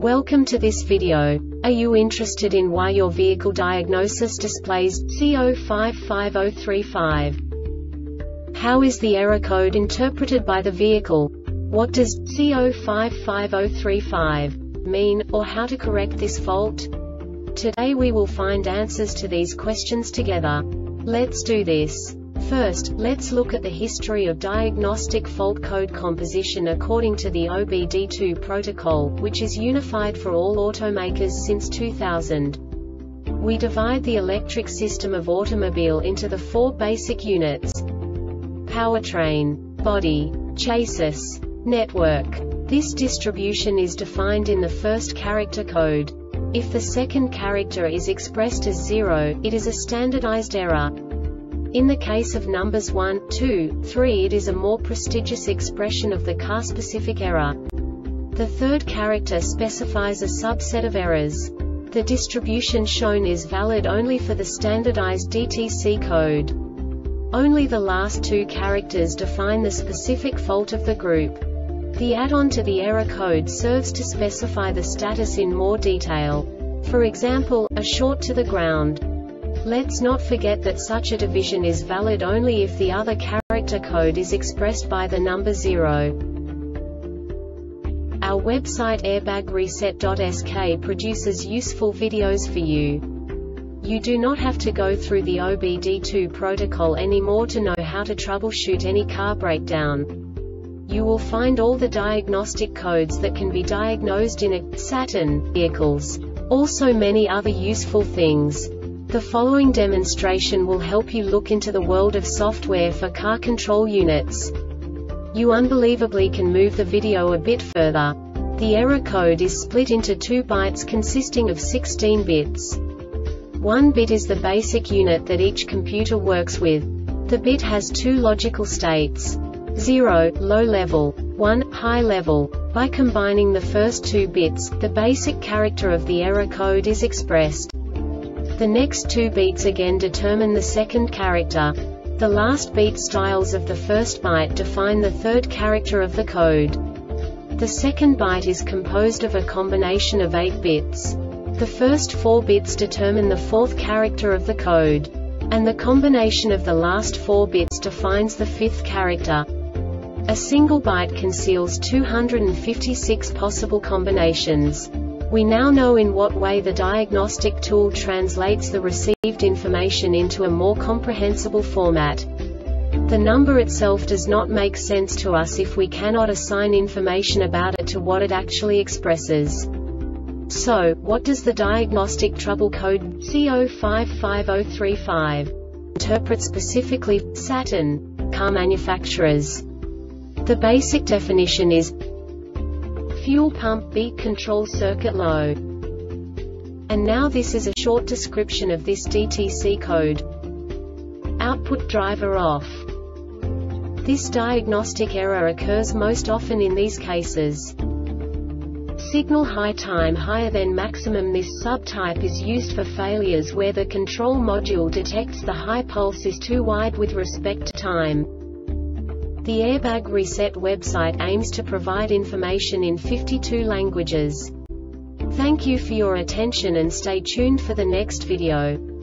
Welcome to this video. Are you interested in why your vehicle diagnosis displays C055035? How is the error code interpreted by the vehicle? What does C055035 mean, or how to correct this fault? Today we will find answers to these questions together. Let's do this. First, let's look at the history of diagnostic fault code composition according to the OBD2 protocol, which is unified for all automakers since 2000. We divide the electric system of automobile into the four basic units: powertrain, body, chassis, network. This distribution is defined in the first character code. If the second character is expressed as 0, it is a standardized error. In the case of numbers 1, 2, 3, it is a more prestigious expression of the car-specific error. The third character specifies a subset of errors. The distribution shown is valid only for the standardized DTC code. Only the last two characters define the specific fault of the group. The add-on to the error code serves to specify the status in more detail. For example, a short to the ground. Let's not forget that such a division is valid only if the other character code is expressed by the number 0. Our website airbagreset.sk produces useful videos for you. You do not have to go through the OBD2 protocol anymore to know how to troubleshoot any car breakdown. You will find all the diagnostic codes that can be diagnosed in a Saturn vehicles. Also many other useful things. The following demonstration will help you look into the world of software for car control units. You unbelievably can move the video a bit further. The error code is split into 2 bytes consisting of 16 bits. 1 bit is the basic unit that each computer works with. The bit has 2 logical states: 0, low level, 1, high level. By combining the first 2 bits, the basic character of the error code is expressed. The next 2 beats again determine the second character. The last beat styles of the first byte define the third character of the code. The second byte is composed of a combination of 8 bits. The first 4 bits determine the fourth character of the code. And the combination of the last 4 bits defines the fifth character. A single byte conceals 256 possible combinations. We now know in what way the diagnostic tool translates the received information into a more comprehensible format. The number itself does not make sense to us if we cannot assign information about it to what it actually expresses. So, what does the diagnostic trouble code C055035 interpret specifically for Saturn car manufacturers? The basic definition is fuel pump beat control circuit low. And now this is a short description of this DTC code. Output driver off. This diagnostic error occurs most often in these cases. Signal high time higher than maximum. This subtype is used for failures where the control module detects the high pulse is too wide with respect to time. The Airbag Reset website aims to provide information in 52 languages. Thank you for your attention and stay tuned for the next video.